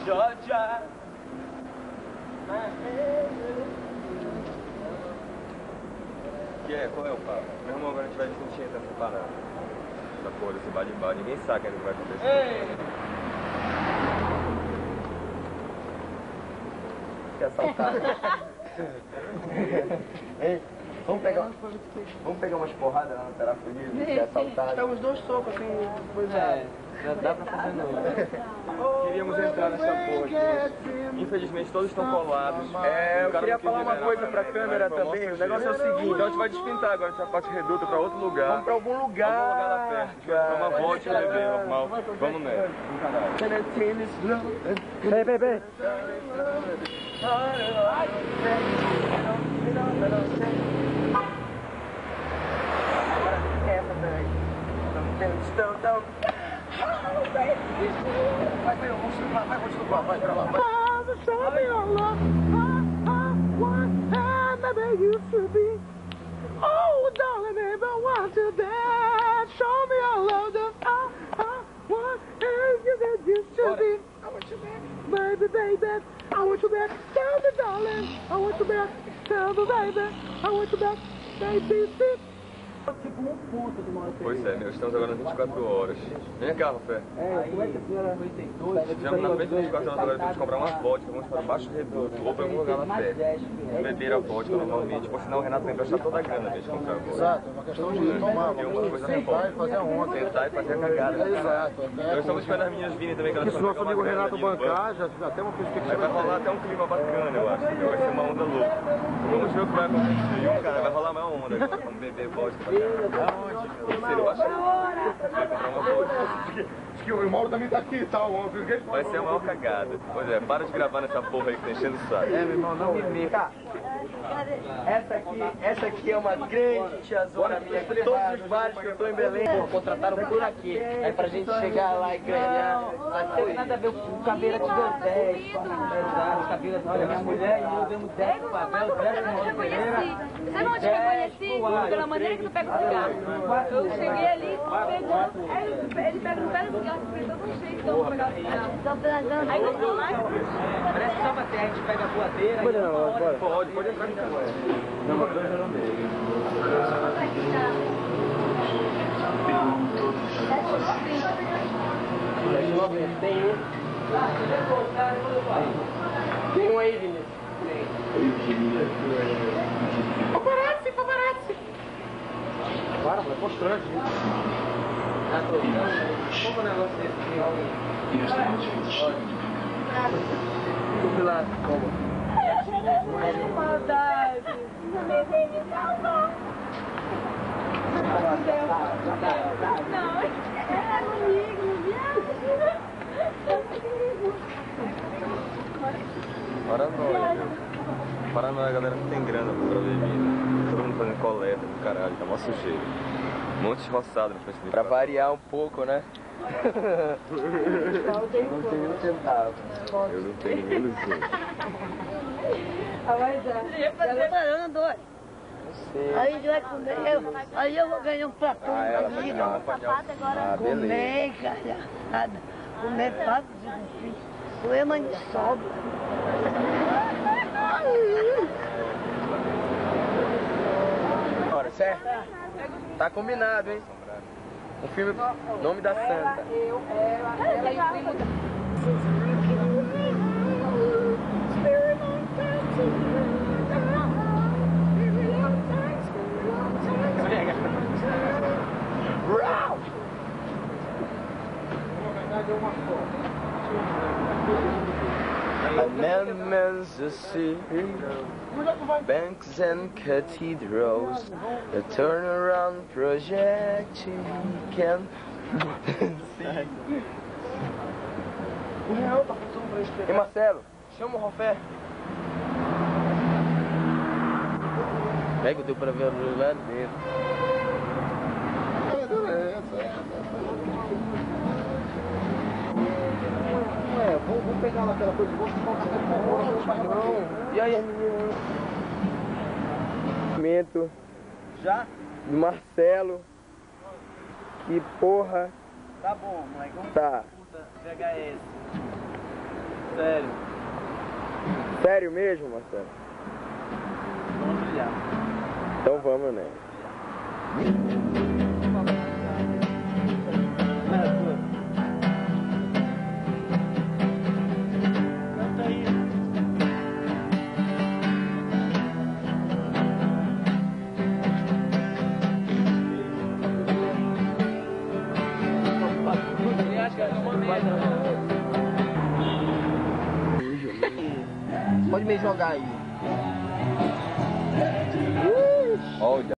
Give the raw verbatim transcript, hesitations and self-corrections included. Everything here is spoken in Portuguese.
Georgia. Que é? Qual é o papo? Meu irmão, agora a gente vai discutir essa parada. Essa porra desse bate-bate. Ninguém sabe ainda o que vai acontecer. Ei! Quer assaltar? Ei, vamos pegar, vamos pegar umas porradas lá no Terafonido? Quer assaltar? Dá uns dois socos assim, coisa. É, já dá pra fazer não. Queríamos entrar nessa porra aqui. Infelizmente todos estão colados. É, eu O cara queria não quis falar uma liberar coisa pra câmera Foi mó também. O sujeira. negócio é o seguinte. Então a gente vai despintar agora, a gente vai parte reduta pra outro lugar. Vamos pra algum lugar. Algum lugar lá perto. A gente vai tomar uma volta e beber, normal. Vamos nessa. Peraí, peraí, peraí. Vai, vai, vamos vai, vai, continuar, vai pra lá, vai. Show me your love, what I used to be. Oh, darling, baby, I want to dance. Show me your love, the what you used to be. I want you back, baby, baby. I want you back. Tell me, darling, I want you back. Tell me, baby, I want you back. Baby, baby. Tipo um ponto de uma Pois é, meu, estamos agora nas vinte e quatro horas. Vem cá, Rafé. É, como é que a senhora Estivemos na frente das vinte e quatro horas, agora temos que comprar uma vodka, vamos para baixo reduto, ou para algum lugar lá perto. Beber a vodka normalmente, por senão o Renato vai emprestar toda a grana desde comprar a vodka. Exato, é uma questão de tomar, E uma coisa sentar e fazer a onda. Sentar e fazer a cagada. Exato. Nós estamos esperando as meninas virem também, que elas Se o vão nosso pegar amigo uma grana Renato ali no banco. bancar, já até uma Aí perspectiva. vai rolar até um clima bacana, eu acho, entendeu? Vai ser uma onda louca. Vamos ver o que vai acontecer. Cara, vai rolar uma onda agora, vamos beber vodka pra cá. Aonde? Eu acho que vai comprar uma vodka. Acho que o Mauro também tá aqui e tal. Vai ser a maior cagada. Pois é, para de gravar nessa porra aí que tá enchendo o saco. É, meu irmão, não me meca. Essa aqui, essa aqui é uma grande tiazona minha. Todos os bares que eu tô em Belém, pô, contrataram por aqui. Aí pra gente chegar lá e ganhar. Não tem nada a ver com o cabelo que deu dez. Exato, cabelo da minha mulher e eu demos dez pro Pavel, dez pro Mauro Pereira. Sabe onde que eu conheci? Pela maneira que tu pega o cigarro. Eu cheguei ali, pegou, aí ele pega no pé do cigarro, eu não sei então vou pegar o cigarro. Aí gostou mais? Parece só bater, a gente pega a voadeira. Pode não, pode. Pode, pode entrar em casa. Não, mas dois eu não dei. Tem um. Tem um aí, Vinícius. Paparazzi, paparazzi. Para, mas é constante isso. Como o negócio é Tudo lá, como? Maldade. Não me vem me salvar. Não, é comigo, viado. Paranoia, viu? Paranoia, a galera não tem grana pra bebida. Todo mundo fazendo coleta do caralho, tá mó sujeira. Um monte de roçado no frente do Pra variar um pouco, né? Não tem um centavo. Eu não tenho nem ilusão. Eu não dou. Aí a gente vai comer, eu, aí eu vou ganhar um platão Ah, ela de vai te comida. acompanhar. Ah, beleza. Comer, cara, nada. Comer papo de filho. Comer mãe de sobra. Bora, certo? Tá combinado, hein? Um filme, Nome da Santa. Eu, ela, ela e o primo da... Amendments of sea, banks and cathedrals, the turnaround project you can see. E Marcelo, chama o Rofé. Pega o teu pra ver o lá dentro. É, vamos, vamos pegar lá aquela coisa, vamos tomar um café com Não. E aí, menino? Já? Do Marcelo. Que porra. Tá bom, moleque. Vamos Tá. puta V H S. sério. Sério mesmo, Marcelo? Vamos brilhar. Então vamos, né? Pode me jogar aí. Olha.